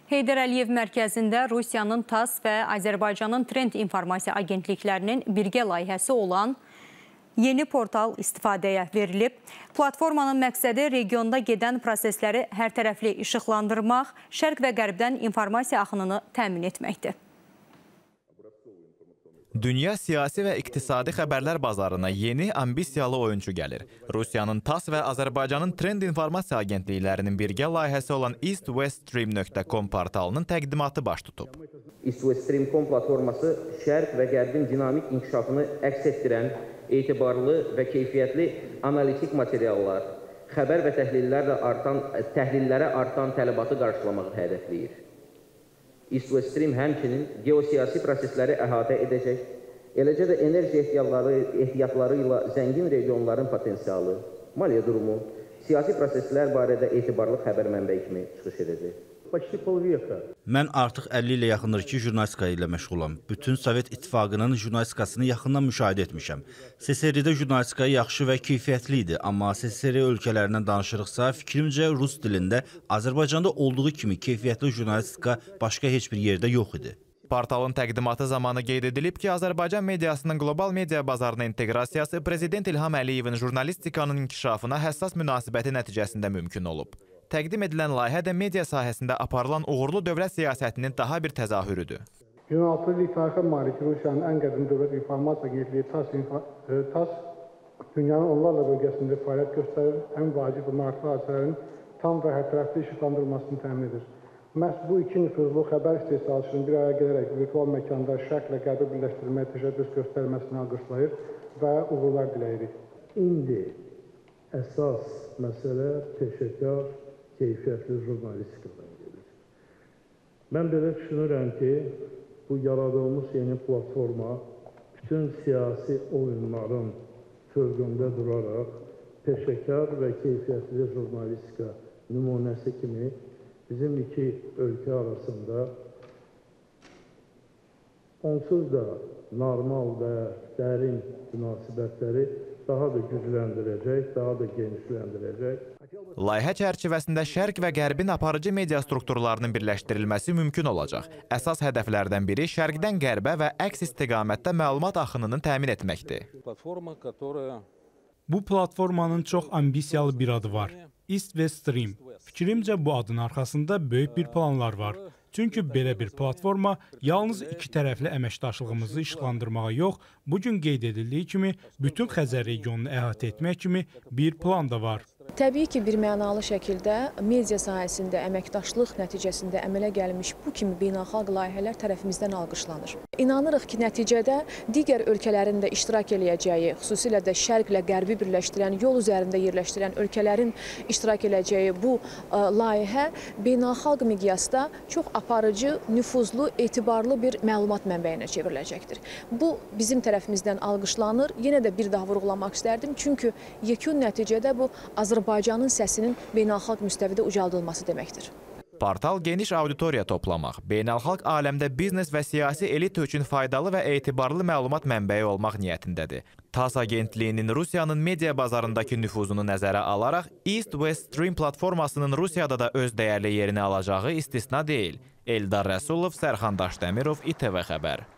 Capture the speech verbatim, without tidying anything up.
Heydər Əliyev mərkəzində Rusiyanın TASS və Azərbaycanın Trend informasiya agentliklərinin birgə layihəsi olan yeni portal istifadəyə verilib. Platformanın məqsədi regionda gedən prosesləri hərtərəfli işıqlandırmaq, şərq və qərbdən informasiya axınını təmin etməkdir. Dünya siyasi və iqtisadi xəbərlər bazarına yeni ambisiyalı oyuncu gəlir. Rusiyanın TASS və Azərbaycanın Trend informasiya agentliklərinin birgə layihəsi olan east west stream nöqtə com portalının təqdimatı baş tutub. east west stream nöqtə com platforması şərq və qərbin dinamik inkişafını əks etdirən etibarlı və keyfiyyətli analitik materiallar, xəbər və təhlillərlə artan, təhlillərə artan tələbatı qarşılamağı hədəfləyir. east west stream həmçinin geosiyasi prosesləri əhatə edəcək, eləcə də enerji ehtiyatları, ehtiyatları ilə zəngin regionların potensialı, maliyyə durumu, siyasi proseslər barədə etibarlı xəbər mənbəyi kimi çıxış edəcək. Mən artıq əlli ilə yaxındır ki, jurnalistika ilə məşğulam. Bütün Sovet İttifaqının jurnalistikasını yaxından müşahidə etmişəm. S S R-də jurnalistika yaxşı və keyfiyyətli idi, amma S S R ölkələrindən danışırıqsa, fikrimcə rus dilində Azərbaycanda olduğu kimi keyfiyyətli jurnalistika başqa heç bir yerdə yox idi. Portalın təqdimatı zamanı qeyd edilib ki, Azərbaycan mediasının qlobal media bazarına inteqrasiyası Prezident İlham Əliyevin jurnalistikanın inkişafına həssas münasibəti nəticəsində mümkün olub. Təqdim edilən layihə də media sahəsində aparılan uğurlu dövlət siyasətinin daha bir təzahürüdür. yüz altı illik tarixə malik Rusiyanın ən qədim dövlət informasiya agentliyi TASS dünyanın onlarla bölgəsində fəaliyyət göstərir, ən vacib və maraqlı hadisələrin tam və hərtərəfli işıqlandırılmasını təmin edir. Məhz bu iki nüfuzlu xəbər istehsalçının bir araya gələrək virtual məkanda şərqlə qərbi birləşdirilməyə təşəbbüs göstərməsini alqışlayır və uğurlar diləyirik. İndi əsas məsələ peşəkar, keyfiyyətli jurnalistikadan gelir. Mən belə düşünürəm ki, bu yaradılmış yeni platforma bütün siyasi oyunların fövqündə duraraq peşəkar və keyfiyyətli jurnalistika nümunəsi kimi bizim iki ölkə arasında onsuz da normal və dərin münasibətləri daha da gücləndirəcək, daha da genişləndirəcək. Layihə çərçivəsində şərq və qərbin aparıcı media strukturlarının birləşdirilməsi mümkün olacaq. Əsas hədəflərdən biri şərqdən qərbə və əks istiqamətdə məlumat axınını təmin etməkdir. Bu platformanın çox ambisiyalı bir adı var. East West Stream. Fikrimcə bu adın arxasında böyük bir planlar var. Çünki belə bir platforma yalnız iki tərəfli əməkdaşlığımızı işıqlandırmağa yox, bugün qeyd edildiyi kimi bütün Xəzər regionunu əhatə etmək kimi bir plan da var. Təbii ki, bir mənalı şəkildə media sahəsində əməkdaşlıq nəticəsində əmələ gəlmiş bu kimi beynəlxalq layihələr tərəfimizdən alqışlanır. İnanırıq ki, nəticədə digər ölkələrin də iştirak eləyəcəyi, xüsusilə də şərqlə qərbi birləşdirən, yol üzərində yerləşdirən ölkələrin iştirak eləyəcəyi bu layihə beynəlxalq miqyasda çox aparıcı, nüfuzlu, etibarlı bir məlumat mənbəyinə çevriləcəkdir. Bu bizim tərəfimizdən alqışlanır. Yenə də bir daha vurğulamaq istərdim. Çünki yekun nəticədə bu Azərbaycanın səsinin beynəlxalq müstəvidə ucaldılması deməkdir. Portal geniş auditoriya toplamaq, beynəlxalq aləmdə biznes və siyasi elit üçün faydalı və etibarlı məlumat mənbəyi olmaq niyyətindədir. TASS agentliyinin Rusiyanın media bazarındakı nüfuzunu nəzərə alaraq east west stream platformasının Rusiyada da öz dəyərli yerini alacağı istisna deyil. Eldar Rəsulov, Sərxan Daşdəmirov, İTV Xəbər.